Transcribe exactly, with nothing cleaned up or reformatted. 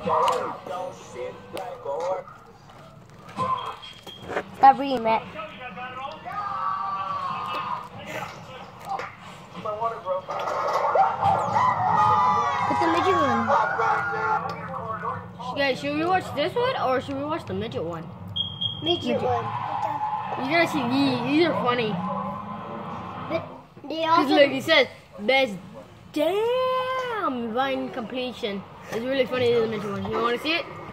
Stop reading, Matt. Put the midget one. Guys, should we watch this one or should we watch the midget one? Midget, midget. one. You gotta see these. These are funny. But they also. Look, he says best damn vine completion. It's really funny. The midget one. You wanna see it?